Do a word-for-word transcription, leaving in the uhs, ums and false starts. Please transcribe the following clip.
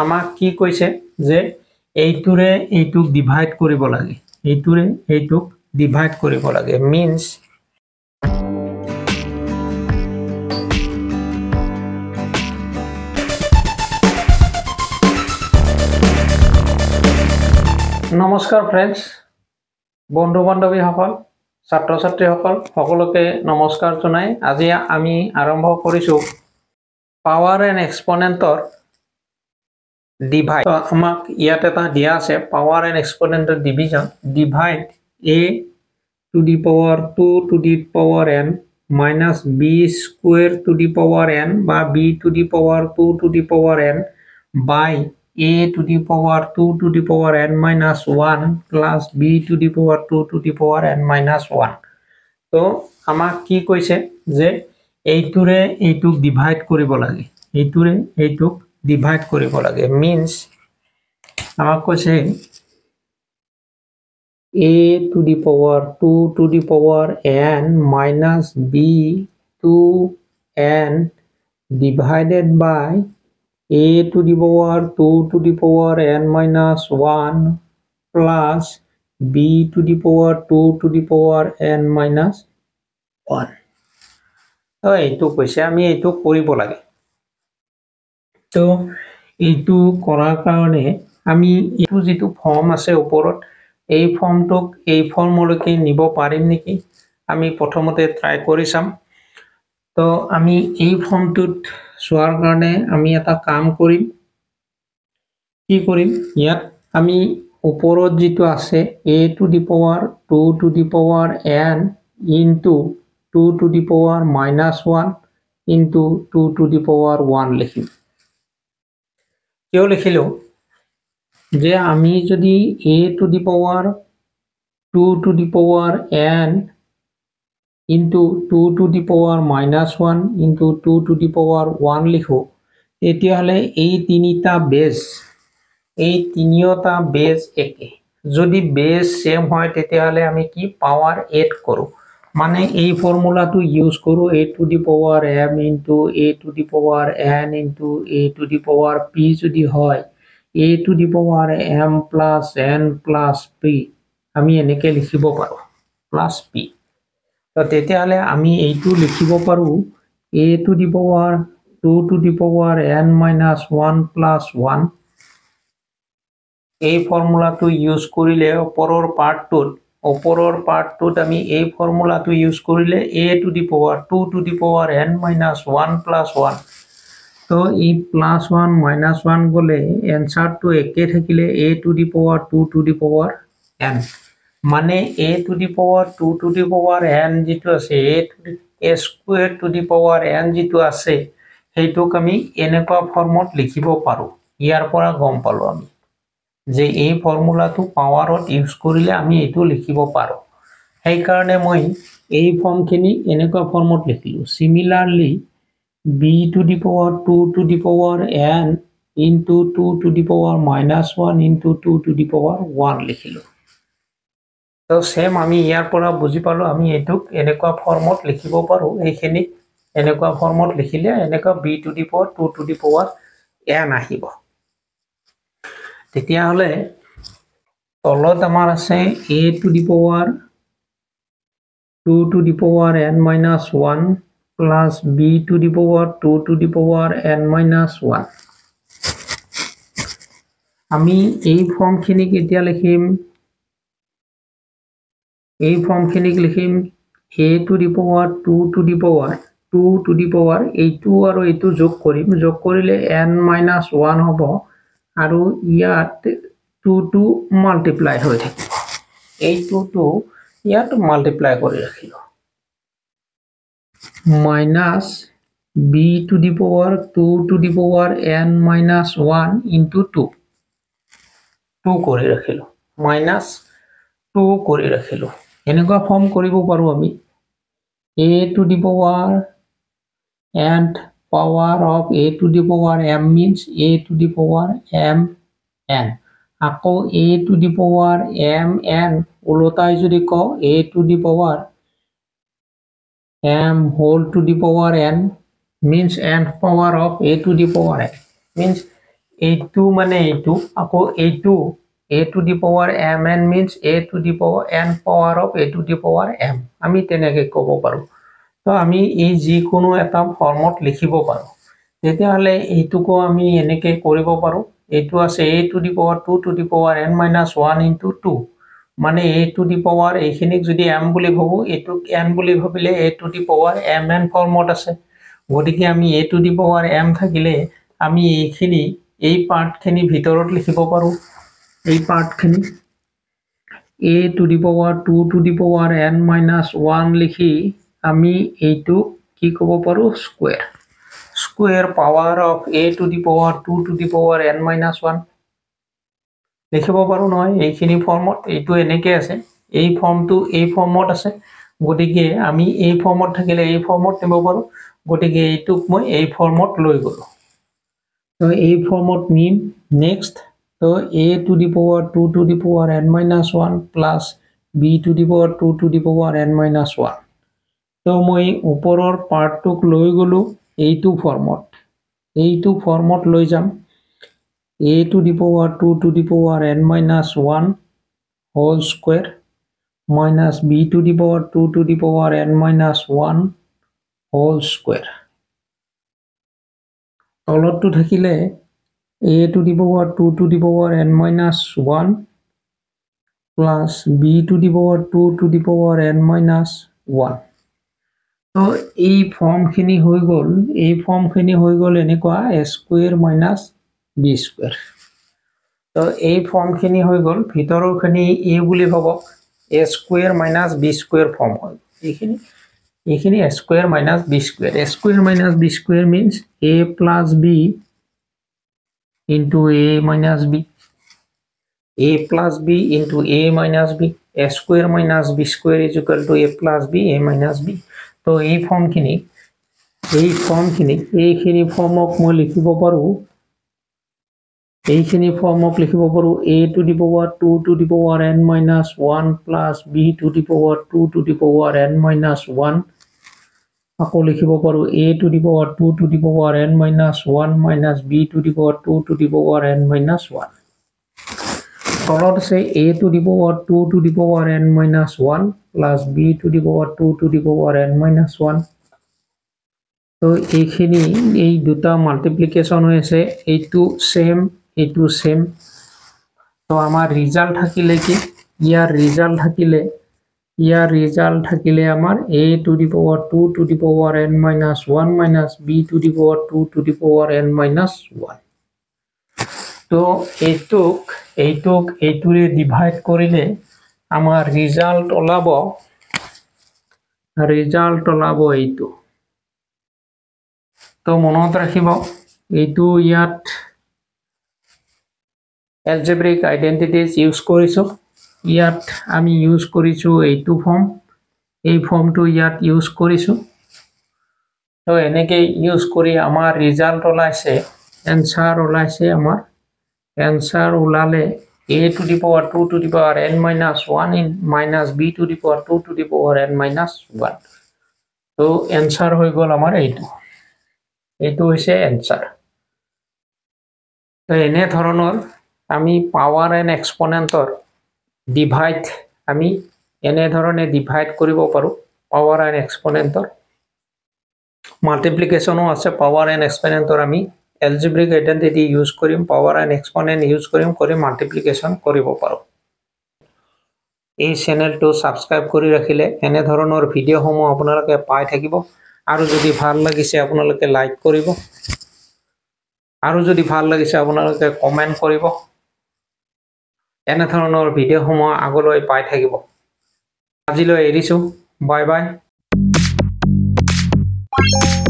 আমাক কি কৈছে যে এইটোৰে এইটোক ডিভাইড কৰিব লাগে এইটোৰে এইটোক ডিভাইড কৰিব লাগে means নমস্কাৰ ফ্ৰেন্ডছ বন্ধু বান্ধৱী সকল ছাত্ৰ ছাত্ৰী সকল সকলোকে নমস্কাৰ জনাই আজি আমি আৰম্ভ কৰিছো পাৱাৰ এণ্ড এক্সপোনেণ্টৰ ডিভাইড আমাক ইয়াত এটা দিয়া আছে পাৱাৰ এণ্ড এক্সপোনেণ্টৰ division divide a to the power two to the power n minus b square to the power n বা b to the power two to the power n by a to the power two to the power n minus one plus b to the power two to the power n minus one. তো আমাক কি কৈছে যে এইটোৰে এইটোক divide কৰিব লাগে এইটোৰে এইটোক divide কৰিব লাগে means আমাক কৈছে a to the power two to the power n minus b to n divided by a to the power two to the power n minus one plus b to the power two to the power n minus one. তো এইটো কৈছে আমি এইটো কৰিব লাগে তো এইটো কৰাৰ কাৰণে আমি এইটো যেটো ফৰ্ম আছে ওপৰত এই ফৰ্মটোক এই ফৰ্মলৈকে নিব পাৰিম নেকি আমি প্ৰথমতে ট্ৰাই কৰি চাম তো আমি এই ফৰ্মটোত সোৱাৰ কাৰণে আমি এটা কাম কৰিম কি কৰিম ইয়াত আমি ওপৰত যেটো আছে a to the power two to the power n into two to the power minus one into two to the power one লিখিম কিয় লিখিলো যে আমি যদি a to the power two to the power n into two to the power minus one into two to the power one লিখো এতিয়াহলে এই তিনিটা base এই তিনিটা বেস একে যদি বেস সেম হয় তেতিয়াহলে আমি কি পাওয়ার এড কৰো মানে এই ফর্মুলাটো ইউজ কৰো a to the power m into a to the power n into a to the power p যদি হয় a to the power m plus n plus p আমি এনেকে লিখিব পাৰো plus p তো তেতিয়াহলে আমি এইটো লিখিব পাৰো a to the power two to the power n minus one plus one এই ফর্মুলাটো ইউজ কৰিলে ওপৰৰ পাৰ্টটোত ওপৰৰ পাৰ্টটোত আমি এই ফর্মুলাটো ইউজ কৰিলে a to the power two to the power n minus one plus one তো এই plus one minus one গলে এনসারটো একে থাকিলে a to the power two to the power n মানে a to the power two to the power n যেটো আছে a to the a square to the power n যেটো আছে হেইটোক আমি এনেকুৱা ফর্মত লিখিব পাৰো ইয়াৰ পৰা গম পালো আমি যে এই ফর্মুলাটো পাৱাৰত ইউজ কৰিলে আমি এটো লিখিব পাৰো সেই কাৰণে মই এই ফৰ্মখিনি এনেকুৱা ফৰ্মত লিখিলো সিমিলাৰলি b to the power two to the power n into two to the power minus one into two to the power one লিখিলো তো সেম আমি ইয়াৰ পৰা বুজি পালো আমি এটোক এনেকুৱা ফৰ্মত লিখিব পাৰো এইখিনি এনেকুৱা ফৰ্মত লিখিলে এনেকুৱা b to the power two to the power n আহিব তেতিয়া হলে তলত আমাৰ আছে a to the power two to the power n minus one plus b to the power two to the power n minus one আমি এই ফৰ্মখিনি কেতিয়া লিখিম এই ফৰ্মখিনি লিখিম a to the power two to the power two to the power এইটো আৰু এইটো যোগ কৰিম যোগ কৰিলে n minus one হ'ব আৰু ইয়াত two to multiply হৈ থাকে এই two to ইয়াত multiply কৰি ৰাখিলো minus b to the power two to the power n minus one into two two কৰি ৰাখিলো minus two কৰি ৰাখিলো এনেকুৱা ফৰ্ম কৰিব পাৰো আমি a to the power and power of a to the power m means a to the power m n আকৌ a to the power m n উলটাই যদি কও a to the power m whole to the power n means n power of a to the power n means এইটো মানে এইটো আকৌ এইটো a to the power mn means a to the power n power of a to the power m আমি তেনেকৈ ক'ব পাৰো তো আমি এই যিকোনো এটা ফৰ্মত লিখিব পাৰো তেতিয়াহলে এইটোকো আমি এনেকৈ কৰিব পাৰো এইটো আছে a to the power two to the power n minus one into two মানে a to the power এইখিনিক যদি m বুলি ভাবো এইটো n বুলি ভাবিলে a to the power mn ফৰ্মত আছে গতিকে আমি a to the power m থাকিলে আমি এইখিনি এই পাৰ্টখিনি ভিতৰত লিখিব পাৰো এই পাৰ্টখিনি a to the power two to the power n minus one লিখি আমি এইটো কি ক'ব পাৰো square square power of a to the power two to the power n minus one লিখিব পাৰো নহয় এইখিনি ফৰ্মত এইটো এনেকৈ আছে এই ফৰ্মটো এই ফৰ্মত আছে গতিকে আমি এই ফৰ্মত থাকিলে এই ফৰ্মত নিব পাৰো গতিকে এইটোক মই এই ফৰ্মত লৈ গলো তো এই ফৰ্মত নিম নেক্সট তো a to the power two to the power n minus one plus b to the power two to the power n minus one তো মই ওপৰৰ পাৰ্টটোক লৈ গলো এইটো ফৰ্মত এইটো ফৰ্মত লৈ যাম a to the power two to the power n minus one whole square minus b to the power two to the power n minus one whole square তলতটো থাকিলে a to the power two to the power n minus one plus b to the power two to the power n minus one তো এই ফৰ্মখিনি হৈ গল এই ফৰ্মখিনি হৈ গল এনেকুৱা a square minus b square তো এই ফৰ্মখিনি হৈ গল ভিতৰৰখিনি a বুলি ভাবক a square minus b square form হয় এইখিনি এইখিনি a square minus b square a square minus b square means a plus b into a minus b a plus b into a minus b a square minus b square is equal to a plus b a minus b তো এই ফৰ্মখিনি এই ফৰ্মখিনি এইখিনি ফৰ্মক মই লিখিব পাৰো এইখিনি ফৰ্মক লিখিব পাৰো a to the power two to the power n minus one plus b to the power two to the power n minus one আকৌ লিখিব পাৰো a to the power two to the power n minus one minus b to the power two to the power n minus one তলত আছে a to the power two to the power n minus one plus b to the power two to the power n minus one তো এইখিনি এই দুটা multiplication হৈছে এইটো same এইটো same তো আমাৰ ৰিজাল্ট থাকিলে কি ইয়াৰ ৰিজাল্ট থাকিলে ইয়াৰ ৰিজাল্ট থাকিলে আমাৰ a to the power two to the power n minus one minus b to the power two to the power n minus one তো এইটোক এইটোক এইটোৰে ডিভাইড কৰিলে আমাৰ ৰিজাল্ট ওলাব ৰিজাল্ট ওলাব এইটো তো মনত ৰাখিব এইটো ইয়াত algebraic identities ইউজ কৰিছো ইয়াত আমি ইউজ কৰিছো এইটো ফৰ্ম এই ফৰ্মটো ইয়াত ইউজ কৰিছো তো এনেকৈ ইউজ কৰি আমাৰ ৰিজাল্ট ওলাইছে এনসাৰ ওলাইছে আমাৰ এনসাৰ ওলালে a to the power two to the power n minus one in minus b to the power two to the power n minus one তো এনসাৰ হৈ গল আমাৰ এইটো এইটো হৈছে এনসাৰ তো এনে ধৰণৰ আমি পাৱাৰ এণ্ড এক্সপোনেন্টৰ ডিভাইড আমি এনে ধৰণে ডিভাইড কৰিব পাৰো পাৱাৰ এণ্ড এক্সপোনেন্টৰ মাল্টিপ্লিকেশনও আছে পাৱাৰ এণ্ড এক্সপোনেন্টৰ আমি algebraic identity ইউজ কৰিম পাৱাৰ এণ্ড এক্সপোনেন্ট ইউজ কৰিম কৰি মাল্টিপ্লিকেশন কৰিব পাৰো এই চেনেলটো সাবস্ক্ৰাইব কৰি ৰাখিলে এনে ধৰণৰ ভিডিঅ'সমূহ আপোনালোকে পাই থাকিব আৰু যদি ভাল লাগিছে আপোনালোকে লাইক কৰিব আৰু যদি ভাল লাগিছে আপোনালোকে কমেন্ট কৰিব এনে ধৰণৰ ভিডিঅ'সমূহ আগলৈ পাই থাকিব আজিলৈ এৰিছো বাই বাই